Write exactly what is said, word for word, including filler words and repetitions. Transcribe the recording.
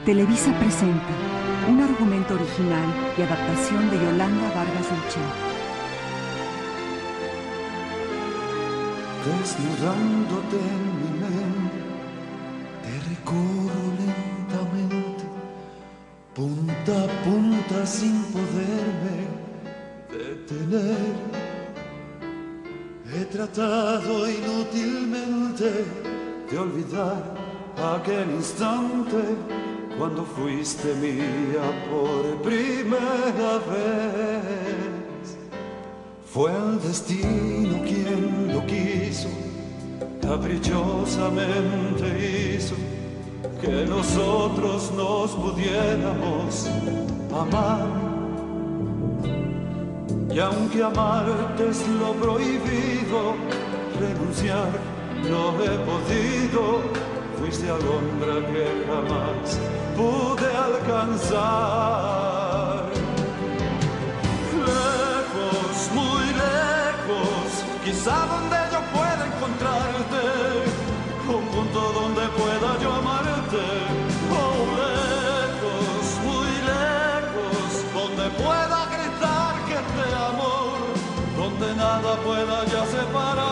Televisa presenta un argumento original y adaptación de Yolanda Vargas Dulce. Desnudándote en mi mente, te recorro lentamente, punta a punta sin poderme detener. He tratado inútilmente de olvidar aquel instante cuando fuiste mía por primera vez. Fue el destino quien lo quiso, caprichosamente hizo que nosotros nos pudiéramos amar. Y aunque amarte es lo prohibido, renunciar no he podido. Fuiste alondra que jamás pude alcanzar. Lejos, muy lejos, quizá donde yo pueda encontrarte, un punto donde pueda yo amarte. Oh, lejos, muy lejos, donde pueda gritar que te amo, donde nada pueda ya separar.